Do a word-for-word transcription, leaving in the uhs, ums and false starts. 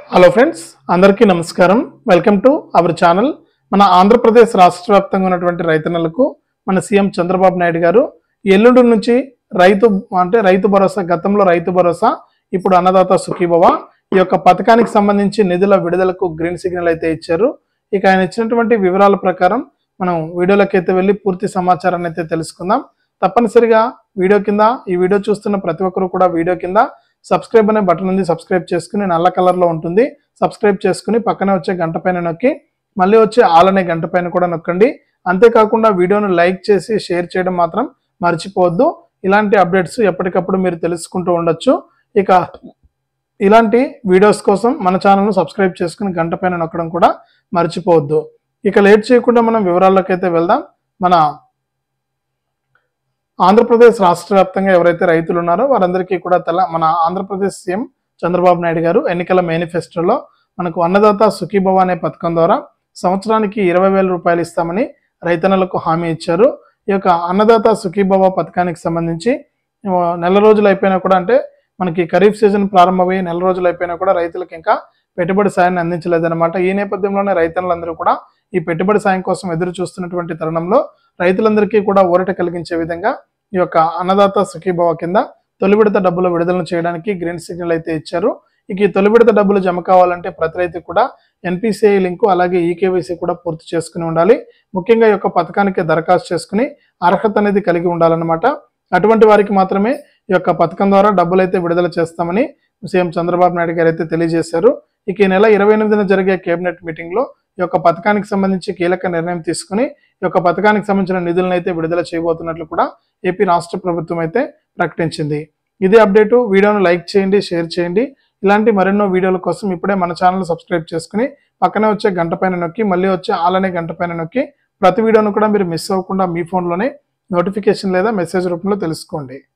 Hello friends, అందరికీ నమస్కారం. Welcome to our channel. మన ఆంధ్రప్రదేశ్ రాష్ట్ర వ్యాప్తంగా ఉన్నటువంటి రైతన్నలకు మన సీఎం చంద్రబాబు నాయుడు గారు ఎల్లుండి నుంచి రైతు అంటే రైతు భరోసా, గతంలో రైతు భరోసా, ఇప్పుడు అన్నదాత సుఖీభవ ఈ యొక్క పథకానికి సంబంధించి నిధుల విడుదలకు గ్రీన్ సిగ్నల్ అయితే ఇచ్చారు. ఇక ఆయన ఇచ్చినటువంటి వివరాల ప్రకారం మనం వీడియోలోకి అయితే వెళ్ళి పూర్తి సమాచారాన్ని అయితే తెలుసుకుందాం. తప్పనిసరిగా వీడియో కింద ఈ వీడియో చూస్తున్న ప్రతి ఒక్కరు కూడా వీడియో కింద సబ్స్క్రైబ్ అనే బటన్ ఉంది, సబ్స్క్రైబ్ చేసుకుని నల్ల కలర్లో ఉంటుంది, సబ్స్క్రైబ్ చేసుకుని పక్కనే వచ్చే గంట పైన నొక్కి మళ్ళీ వచ్చే ఆల్ అనే గంట పైన కూడా నొక్కండి. అంతేకాకుండా వీడియోను లైక్ చేసి షేర్ చేయడం మాత్రం మర్చిపోవద్దు. ఇలాంటి అప్డేట్స్ ఎప్పటికప్పుడు మీరు తెలుసుకుంటూ ఉండొచ్చు. ఇక ఇలాంటి వీడియోస్ కోసం మన ఛానల్ను సబ్స్క్రైబ్ చేసుకుని గంట పైన నొక్కడం కూడా మర్చిపోవద్దు. ఇక లేట్ చేయకుండా మనం వివరాల్లోకి అయితే వెళ్దాం. మన ఆంధ్రప్రదేశ్ రాష్ట్ర వ్యాప్తంగా ఎవరైతే రైతులు ఉన్నారో వారందరికీ కూడా తెల మన ఆంధ్రప్రదేశ్ సీఎం చంద్రబాబు నాయుడు గారు ఎన్నికల మేనిఫెస్టోలో మనకు అన్నదాత సుఖీభవ అనే పథకం ద్వారా సంవత్సరానికి ఇరవై వేల రూపాయలు ఇస్తామని రైతన్నలకు హామీ ఇచ్చారు. ఈ యొక్క అన్నదాత సుఖీభవ పథకానికి సంబంధించి నెల రోజులు అయిపోయినా కూడా, అంటే మనకి ఖరీఫ్ సీజన్ ప్రారంభమై నెల రోజులు అయిపోయినా కూడా రైతులకు ఇంకా పెట్టుబడి సాయాన్ని అందించలేదన్నమాట. ఈ నేపథ్యంలోనే రైతన్నులందరూ కూడా ఈ పెట్టుబడి సాయం కోసం ఎదురు చూస్తున్నటువంటి తరుణంలో రైతులందరికీ కూడా ఊరట కలిగించే విధంగా ఈ యొక్క అన్నదాత సుఖీభవ కింద తొలి విడత డబ్బులు విడుదల చేయడానికి గ్రీన్ సిగ్నల్ అయితే ఇచ్చారు. ఇక ఈ తొలి విడత డబ్బులు జమ కావాలంటే ప్రతి రైతు కూడా ఎన్పిసిఐ లింకు అలాగే ఈకేవైసీ కూడా పూర్తి చేసుకుని ఉండాలి. ముఖ్యంగా ఈ యొక్క పథకానికి దరఖాస్తు చేసుకుని అర్హత అనేది కలిగి ఉండాలన్నమాట. అటువంటి వారికి మాత్రమే ఈ యొక్క పథకం ద్వారా డబ్బులు అయితే విడుదల చేస్తామని సీఎం చంద్రబాబు నాయుడు గారు అయితే తెలియజేశారు. ఇక ఈ నెల ఇరవై ఎనిమిదిన జరిగే కేబినెట్ మీటింగ్ లో ఈ యొక్క పథకానికి సంబంధించి కీలక నిర్ణయం తీసుకుని ఈ యొక్క పథకానికి సంబంధించిన నిధులను అయితే విడుదల చేయబోతున్నట్లు కూడా ఏపీ రాష్ట్ర ప్రభుత్వం అయితే ప్రకటించింది. ఇదే అప్డేటు. వీడియోను లైక్ చేయండి, షేర్ చేయండి. ఇలాంటి మరెన్నో వీడియోల కోసం ఇప్పుడే మన ఛానల్ సబ్స్క్రైబ్ చేసుకుని పక్కనే వచ్చే గంట పైన నొక్కి మళ్ళీ వచ్చే ఆల్ అనే గంట పైన నొక్కి ప్రతి వీడియోను కూడా మీరు మిస్ అవ్వకుండా మీ ఫోన్లోనే నోటిఫికేషన్ లేదా మెసేజ్ రూపంలో తెలుసుకోండి.